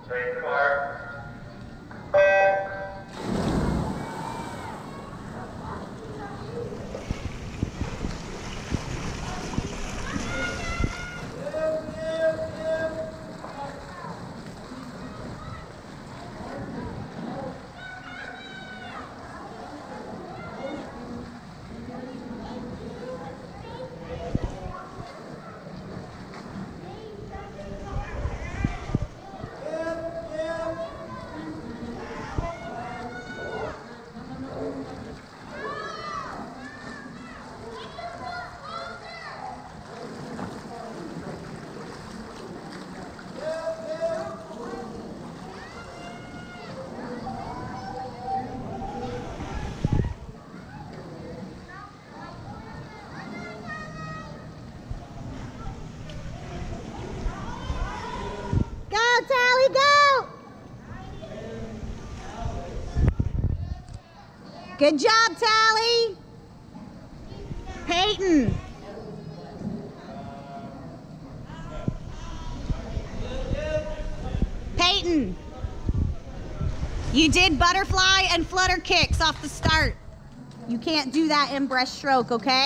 Straight car. Tally, go! Good job, Tally. Peyton. Peyton. You did butterfly and flutter kicks off the start. You can't do that in breaststroke, okay?